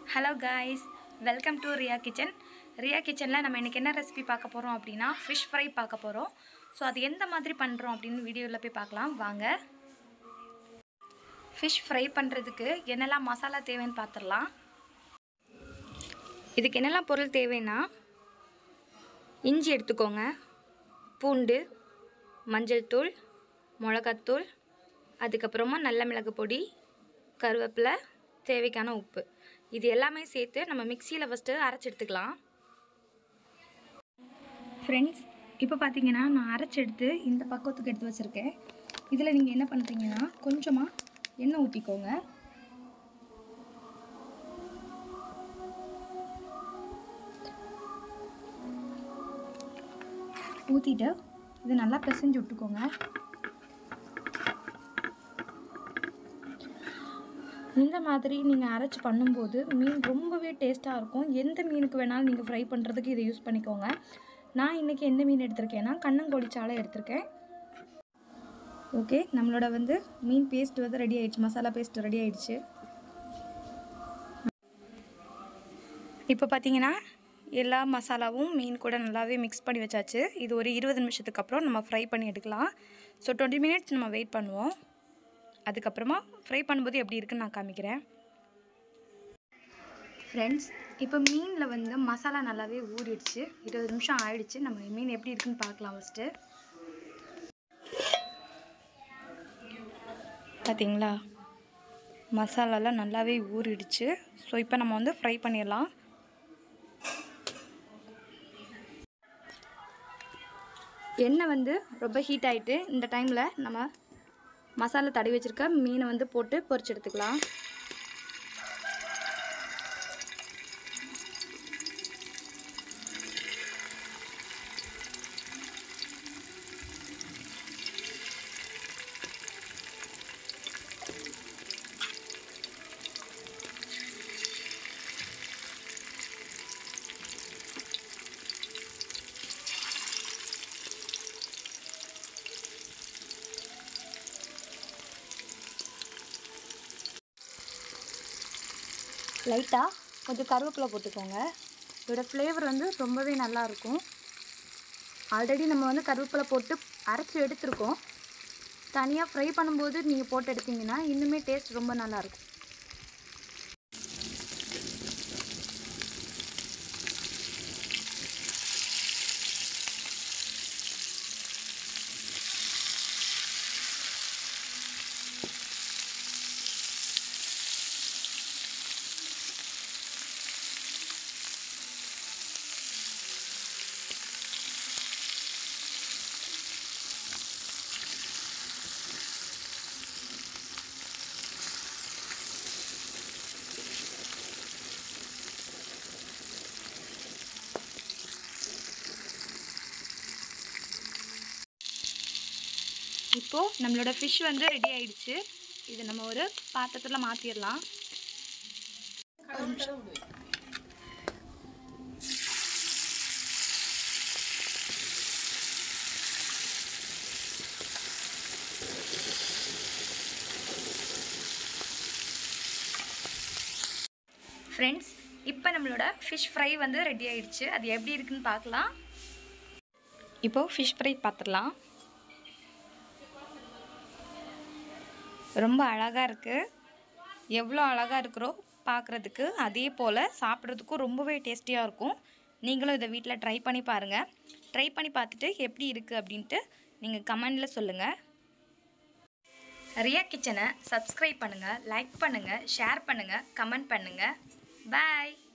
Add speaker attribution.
Speaker 1: Hello guys, welcome to Riya Kitchen. Riya Kitchen la நம்ம இன்னைக்கு என்ன ரெசிபி பார்க்க போறோம் அப்படினா fish fry பார்க்க போறோம். சோ அது எந்த மாதிரி பண்றோம் அப்படினு வீடியோல போய் பார்க்கலாம் வாங்க. fish fry பண்றதுக்கு என்னெல்லாம் மசாலா தேவைன்னு பார்த்தறலாம். இதுக்கு என்னெல்லாம் பொருள் தேவைனா இஞ்சி எடுத்துக்கோங்க, பூண்டு, மஞ்சள் தூள், மிளகாய் தூள், அதுக்கு அப்புறமா நல்ல மிளகு பொடி, கருவேப்பிலை, தேவையான உப்பு. இது எல்லாமே சேர்த்து நம்ம மிக்ஸில ஃபர்ஸ்ட் அரைச்சு எடுத்துக்கலாம். फ्रेंड्स, இப்போ பாத்தீங்கன்னா நான் அரைச்சு எடுத்து இந்த பக்கத்துக்கு எடுத்து வச்சிருக்கேன். இதுல நீங்க என்ன பண்றீங்கன்னா கொஞ்சமா எண்ணெய் ஊத்திக்கோங்க. ஊத்திட்டு இது நல்லா பிசைஞ்சு விட்டுக்கோங்க. இந்த மாதிரி நீங்க அரைச்சு பண்ணும்போது மீன் ரொம்பவே டேஸ்டா இருக்கும். எந்த மீனுக்கு வேணாலும் நீங்க ஃப்ரை பண்றதுக்கு இத யூஸ் பண்ணிக்கோங்க. நான் இன்னைக்கு எந்த மீன் எடுத்துர்க்கேன்னா கண்ணங்கோழி சாளை எடுத்துர்க்கேன். ஓகே, நம்மளோட மீன் பேஸ்ட் ரெடி ஆயிடுச்சு. மசாலா பேஸ்ட் ரெடி ஆயிடுச்சு. இப்போ பாத்தீங்கன்னா எல்லா மசாலாவும் மீன் கூட நல்லாவே மிக்ஸ் பண்ணி வச்சாச்சு. இது ஒரு 20 நிமிஷத்துக்கு அப்புறம் நம்ம ஃப்ரை பண்ணி எடுக்கலாம். சோ 20 மினிட்ஸ் நம்ம வெயிட் பண்ணுவோம். அதுக்கு அப்புறமா ஃப்ரை பண்ணும்போது எப்படி இருக்குன்னு நான் காமிக்கிறேன். फ्रेंड्स, இப்போ மீன்ல மசாலா நல்லாவே ஊறிடுச்சு. 20 நிமிஷம் ஆயிடுச்சு. நம்ம மீன் எப்படி இருக்குன்னு பார்க்கலாம் ஃபர்ஸ்ட். பாத்தீங்களா? மசாலாலாம் நல்லாவே ஊறிடுச்சு. சோ இப்போ நம்ம ஃப்ரை பண்ணிடலாம். எண்ணெய் ரொம்ப ஹீட் ஆயிட்டு இந்த டைம்ல நம்ம மசாலா தடவி வச்சிருக்க மீனை போட்டு பொரிச்சு எடுத்துக்கலாம். லைட்டா கொஞ்சம் கருவேப்பிலை போட்டுக்கோங்க. இதோட ஃப்ளேவர் ரொம்பவே நல்லா இருக்கும். ஆல்ரெடி நம்ம கருவேப்பிலை போட்டு அரைச்சு எடுத்துருக்கோம். தனியா ஃப்ரை பண்ணும்போது நீங்க போட்டு எடுத்தீங்கன்னா இன்னுமே டேஸ்ட் ரொம்ப நல்லா இருக்கும். இப்போ நம்மளோட fish ரெடி ஆயிடுச்சு. இது நம்ம ஒரு பாத்திரத்துல மாத்திரலாம். फ्रेंड्स, இப்போ நம்மளோட fish fry ரெடி ஆயிடுச்சு. அது எப்படி இருக்குன்னு பார்க்கலாம். இப்போ fish fry பாத்திரலாம். ரொம்ப அழகா இருக்கு. எவ்வளவு அழகா இருக்குறோ பார்க்கிறதுக்கு, அதே போல சாப்பிடுறதுக்கு ரொம்பவே டேஸ்டியா இருக்கும். நீங்களும் இத வீட்ல ட்ரை பண்ணி பாருங்க. ட்ரை பண்ணி பார்த்துட்டு எப்படி இருக்கு அப்படினு நீங்க கமெண்ட்ல சொல்லுங்க. ரியா கிச்சனை சப்ஸ்கிரைப் பண்ணுங்க, லைக் பண்ணுங்க, ஷேர் பண்ணுங்க, கமெண்ட் பண்ணுங்க. பை.